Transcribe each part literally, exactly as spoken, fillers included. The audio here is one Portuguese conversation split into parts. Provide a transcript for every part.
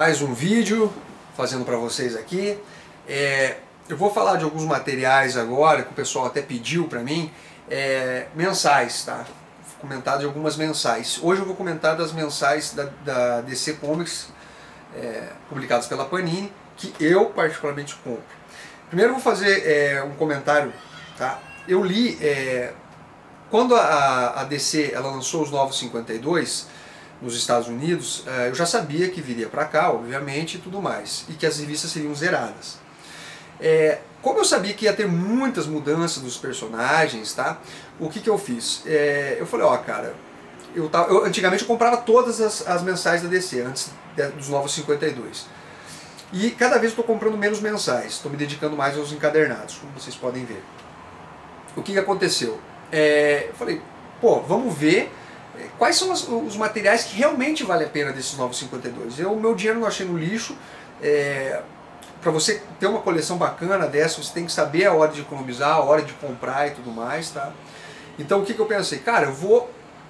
Mais um vídeo fazendo para vocês aqui. É, eu vou falar de alguns materiais agora que o pessoal até pediu para mim, é, mensais, tá? Vou comentar de algumas mensais. Hoje eu vou comentar das mensais da, da D C Comics, é, publicadas pela Panini, que eu particularmente compro. Primeiro eu vou fazer é, um comentário, tá? Eu li, é, quando a, a D C ela lançou os Novos cinquenta e dois nos Estados Unidos, é, eu já sabia que viria para cá, obviamente, e tudo mais, e que as revistas seriam zeradas. É, como eu sabia que ia ter muitas mudanças dos personagens, tá? O que que eu fiz? É, eu falei, ó, cara, eu, tava, eu antigamente eu comprava todas as, as mensais da D C, antes de, dos Novos cinquenta e dois. E cada vez eu estou comprando menos mensais, estou me dedicando mais aos encadernados, como vocês podem ver. O que que aconteceu? É, eu falei, pô, vamos ver quais são os, os materiais que realmente vale a pena desses Novos cinquenta e dois. Eu, o meu dinheiro não achei no lixo. É, para você ter uma coleção bacana dessa, você tem que saber a hora de economizar, a hora de comprar e tudo mais, tá? Então o que que eu pensei? Cara, eu vou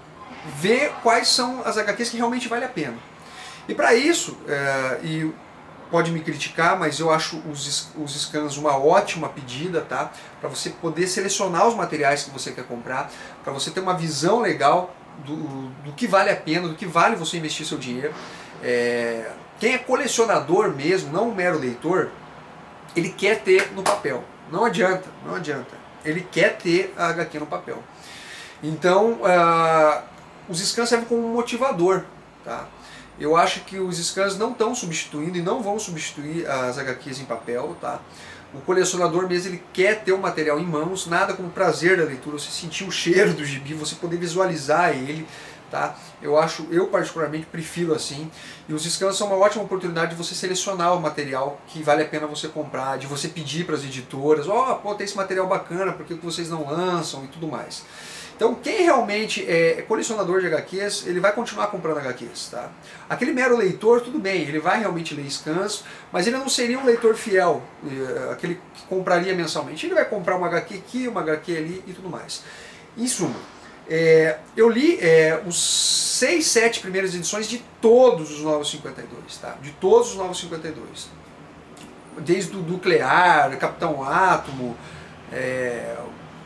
ver quais são as agá quês que realmente vale a pena. E para isso, é, e pode me criticar, mas eu acho os, os scans uma ótima pedida, tá? Para você poder selecionar os materiais que você quer comprar, para você ter uma visão legal do, do que vale a pena, do que vale você investir seu dinheiro. É, quem é colecionador mesmo, não um mero leitor, ele quer ter no papel. Não adianta, não adianta. Ele quer ter a agá quê no papel. Então, uh, os scans servem como um motivador, tá? Eu acho que os scans não estão substituindo e não vão substituir as agá quês em papel, tá? O colecionador mesmo, ele quer ter o material em mãos, nada como o prazer da leitura, você sentir o cheiro do gibi, você poder visualizar ele, tá? Eu acho, eu particularmente prefiro assim. E os scans são uma ótima oportunidade de você selecionar o material que vale a pena você comprar, de você pedir para as editoras, ó, oh, pô, tem esse material bacana, por que vocês não lançam e tudo mais. Então, quem realmente é colecionador de agá quês, ele vai continuar comprando agá quês, tá? Aquele mero leitor, tudo bem, ele vai realmente ler scans, mas ele não seria um leitor fiel, aquele que compraria mensalmente. Ele vai comprar uma agá quê aqui, uma agá quê ali e tudo mais. Em suma, é, eu li é, os seis, sete primeiras edições de todos os Novos cinquenta e dois, tá? De todos os Novos cinquenta e dois. Desde o Nuclear, Capitão Átomo, é,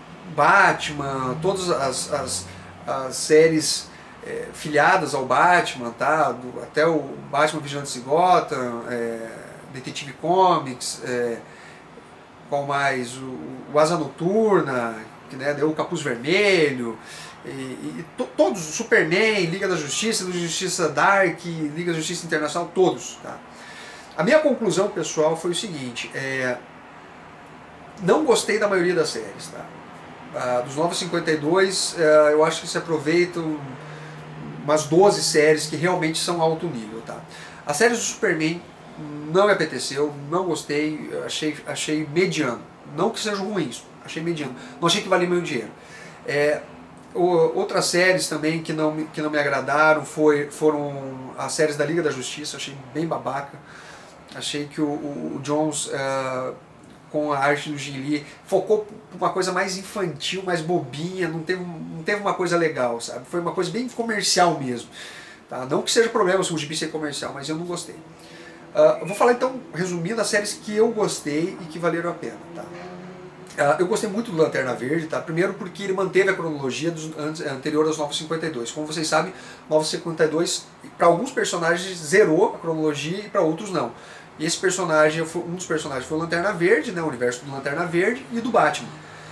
Batman, todas as, as, as séries é, filiadas ao Batman, tá? Do, até o Batman Vigilante de Gotham, é, Detetive Comics, é, qual mais? O, o Asa Noturna, que né, deu o Capuz Vermelho, e, e to, todos, Superman, Liga da Justiça, Liga da Justiça Dark, Liga da Justiça Internacional, todos. Tá? A minha conclusão, pessoal, foi o seguinte, é, não gostei da maioria das séries, tá? Ah, dos Novos cinquenta e dois, eh, eu acho que se aproveitam umas doze séries que realmente são alto nível, tá? As séries do Superman não me apeteceu, não gostei, achei, achei mediano. Não que sejam ruins, achei mediano. Não achei que valia meu dinheiro. É, o, outras séries também que não, que não me agradaram foi, foram as séries da Liga da Justiça, achei bem babaca. Achei que o, o, o Jones... Uh, com a arte do Jim Lee, focou por uma coisa mais infantil, mais bobinha, não teve, não teve uma coisa legal, sabe? Foi uma coisa bem comercial mesmo. Tá? Não que seja problema se o gibi ser comercial, mas eu não gostei. Uh, eu vou falar então, resumindo, as séries que eu gostei e que valeram a pena. Tá? Uh, eu gostei muito do Lanterna Verde, tá? Primeiro porque ele manteve a cronologia dos, antes, anterior aos Novos cinquenta e dois. Como vocês sabem, Novos cinquenta e dois, para alguns personagens, zerou a cronologia e para outros não. E esse personagem, um dos personagens foi o Lanterna Verde, né, o universo do Lanterna Verde e do Batman.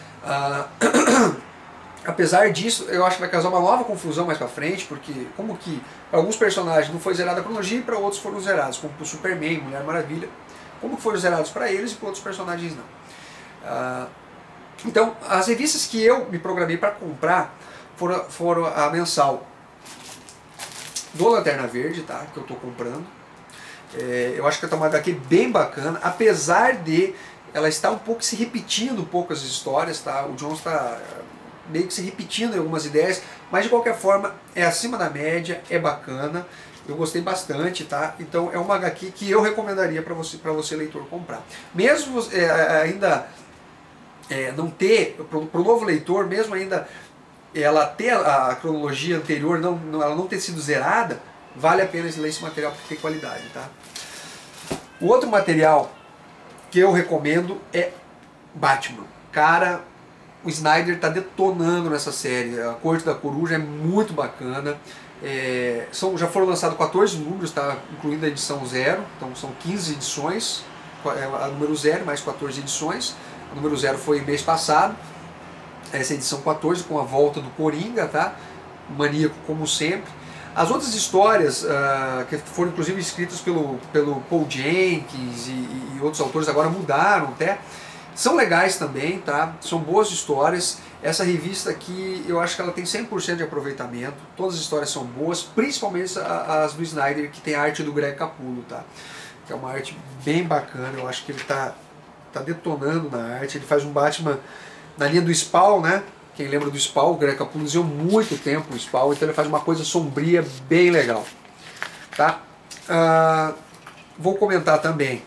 Uh, apesar disso, eu acho que vai causar uma nova confusão mais pra frente, porque como que para alguns personagens não foi zerada a cronologia e para outros foram zerados, como o Superman, Mulher Maravilha, como que foram zerados para eles e para outros personagens não. Uh, então, as revistas que eu me programei para comprar foram, foram a mensal do Lanterna Verde, tá, que eu estou comprando. É, eu acho que é uma agá quê bem bacana, apesar de ela estar um pouco se repetindo um pouco as histórias, tá? O Jones está meio que se repetindo em algumas ideias, mas de qualquer forma é acima da média, é bacana, eu gostei bastante, tá? Então é uma agá quê que eu recomendaria para você, para você leitor comprar. Mesmo é, ainda é, não ter, para o novo leitor, mesmo ainda ela ter a, a cronologia anterior, não, não, ela não ter sido zerada, vale a pena ler esse material porque tem qualidade, tá? O outro material que eu recomendo é Batman. Cara, o Snyder tá detonando nessa série. A Corte da Coruja é muito bacana. É, são, já foram lançados quatorze números, tá? Incluindo a edição zero. Então são quinze edições. A número zero mais quatorze edições. A número zero foi mês passado. Essa é a edição quatorze com a volta do Coringa, tá? Maníaco como sempre. As outras histórias, uh, que foram inclusive escritas pelo, pelo Paul Jenkins e, e outros autores, agora mudaram até, são legais também, tá? São boas histórias. Essa revista aqui, eu acho que ela tem cem por cento de aproveitamento. Todas as histórias são boas, principalmente as do Snyder, que tem a arte do Greg Capullo, tá? Que é uma arte bem bacana. Eu acho que ele tá, tá detonando na arte. Ele faz um Batman na linha do Spawn, né? Quem lembra do Spawn, o Greg Capullo usou muito tempo o Spawn, então ele faz uma coisa sombria bem legal. Tá? Uh, vou comentar também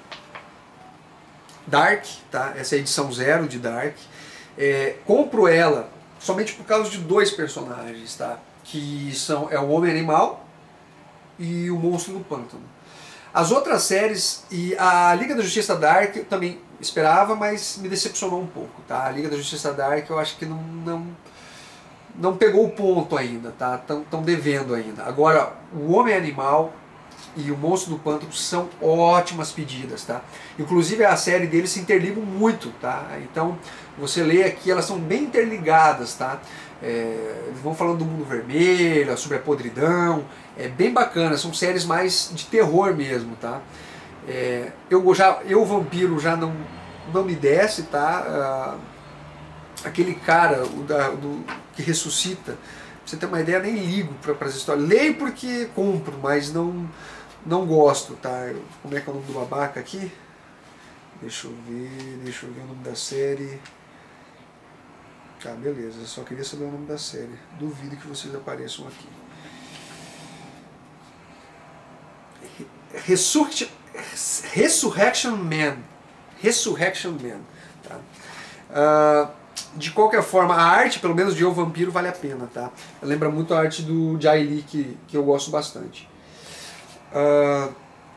Dark, tá? Essa é a edição zero de Dark. É, compro ela somente por causa de dois personagens, tá? Que são é o Homem-Animal e o Monstro do Pântano. As outras séries e a Liga da Justiça Dark eu também esperava, mas me decepcionou um pouco, tá? A Liga da Justiça Dark eu acho que não, não, não pegou o ponto ainda, tá? Estão devendo ainda. Agora, o Homem-Animal e o Monstro do Pântano são ótimas pedidas, tá? Inclusive a série deles se interligam muito, tá? Então, você lê aqui, elas são bem interligadas, tá? É, eles vão falando do mundo vermelho, sobre a podridão, é bem bacana, são séries mais de terror mesmo, tá? É, eu já, eu vampiro já não, não me desce, tá? Ah, aquele cara o da, do, que ressuscita, pra você ter uma ideia, nem ligo para as histórias. Leio porque compro, mas não, não gosto, tá? Como é que é o nome do babaca aqui? Deixa eu ver, deixa eu ver o nome da série. Tá, beleza, só queria saber o nome da série. Duvido que vocês apareçam aqui. Resurrection, Resurrection Man. Resurrection Man. Tá? Uh, de qualquer forma, a arte, pelo menos de Eu Vampiro, vale a pena. Tá? Lembra muito a arte do Jay Lee, que, que eu gosto bastante. Uh,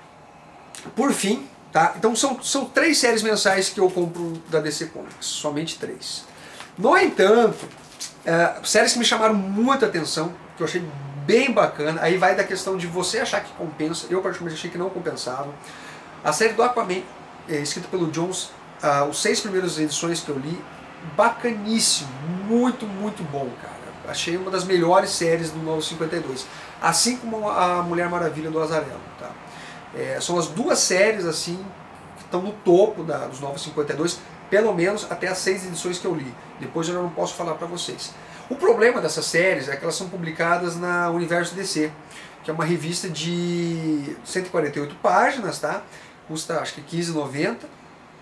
por fim, tá? Então são, são três séries mensais que eu compro da D C Comics. Somente três. No entanto, uh, séries que me chamaram muita atenção, que eu achei bem bacana, aí vai da questão de você achar que compensa, eu particularmente achei que não compensava. A série do Aquaman, é, escrita pelo Jones, uh, os seis primeiras edições que eu li, bacaníssimo, muito, muito bom, cara. Achei uma das melhores séries do Novo cinquenta e dois, assim como a Mulher Maravilha do Azarello, tá? É, são as duas séries assim que estão no topo da, dos Novos cinquenta e dois, pelo menos até as seis edições que eu li. Depois eu não posso falar para vocês. O problema dessas séries é que elas são publicadas na Universo D C, que é uma revista de cento e quarenta e oito páginas, tá? Custa acho que quinze reais e noventa centavos.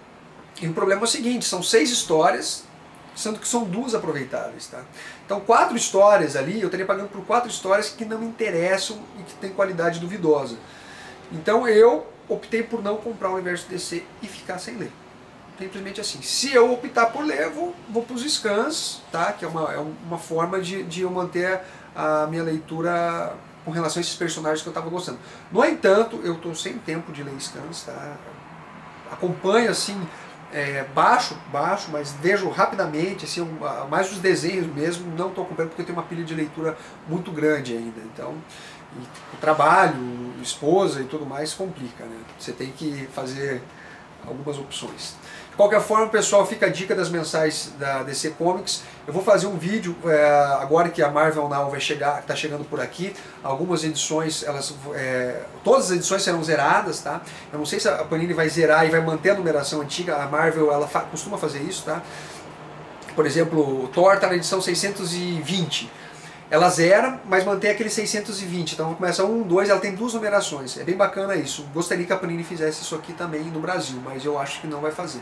E o problema é o seguinte, são seis histórias, sendo que são duas aproveitáveis, tá? Então quatro histórias ali, eu estaria pagando por quatro histórias que não me interessam e que têm qualidade duvidosa. Então eu optei por não comprar o Universo D C e ficar sem ler. Simplesmente assim. Se eu optar por ler, eu vou, vou para os scans, tá? Que é uma, é uma forma de, de eu manter a minha leitura com relação a esses personagens que eu estava gostando. No entanto, eu estou sem tempo de ler scans, tá? Acompanho assim, é, baixo, baixo, mas vejo rapidamente, assim, mais os desenhos mesmo, não estou acompanhando porque eu tenho uma pilha de leitura muito grande ainda. Então, o trabalho, esposa e tudo mais complica, né? Você tem que fazer algumas opções. De qualquer forma, pessoal, fica a dica das mensais da D C Comics. Eu vou fazer um vídeo é, agora que a Marvel Now vai chegar, está chegando por aqui. Algumas edições, elas, é, todas as edições serão zeradas, tá? Eu não sei se a Panini vai zerar e vai manter a numeração antiga. A Marvel, ela fa costuma fazer isso, tá? Por exemplo, o Thor está na edição seiscentos e vinte. Ela zera, mas mantém aquele seiscentos e vinte. Então começa um, dois, ela tem duas numerações. É bem bacana isso. Gostaria que a Panini fizesse isso aqui também no Brasil, mas eu acho que não vai fazer.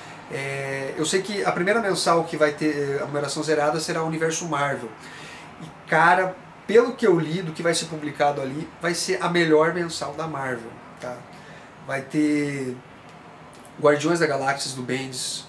É, eu sei que a primeira mensal que vai ter a numeração zerada será o Universo Marvel. E cara, pelo que eu li, do que vai ser publicado ali, vai ser a melhor mensal da Marvel. Tá? Vai ter Guardiões da Galáxia do Bendis,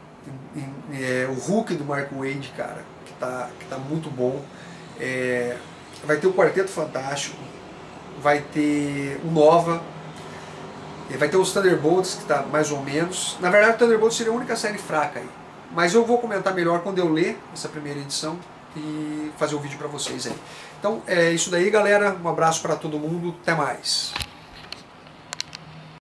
é, o Hulk do Mark Waid, cara, que tá, que tá muito bom. É, vai ter o Quarteto Fantástico, vai ter o Nova, E vai ter os Thunderbolts, que está mais ou menos. Na verdade, o Thunderbolts seria a única série fraca aí. Mas eu vou comentar melhor quando eu ler essa primeira edição e fazer o vídeo para vocês aí. Então é isso daí, galera. Um abraço para todo mundo. Até mais.